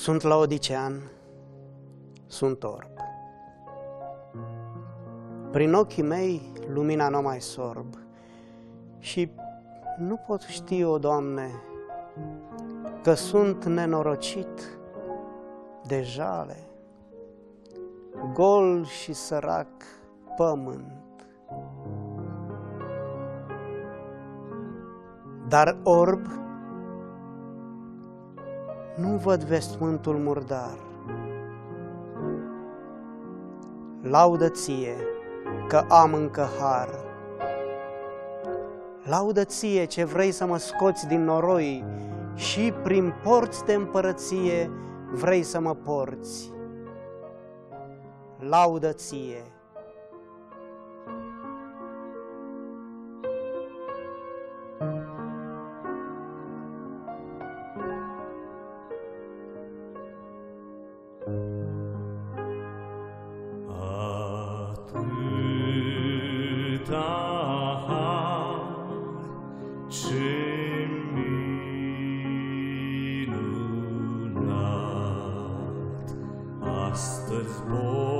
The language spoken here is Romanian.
Sunt laodicean, sunt orb. Prin ochii mei lumina nu mai sorb și nu pot ști, o Doamne, că sunt nenorocit de jale, gol și sărac pământ. Dar orb nu văd vestmântul murdar. Laudă ție că am încă har. Laudă ție ce vrei să mă scoți din noroi și prin porți de împărăție vrei să mă porți. Laudă ție. Astăzi